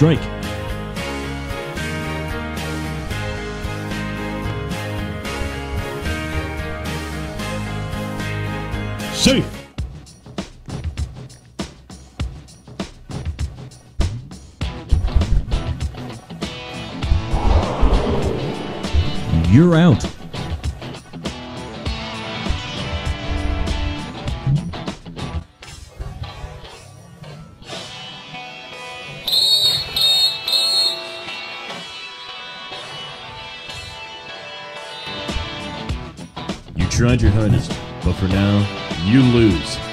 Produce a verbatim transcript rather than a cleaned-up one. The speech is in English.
strike. Safe. You're out. You tried your hardest, but for now, you lose.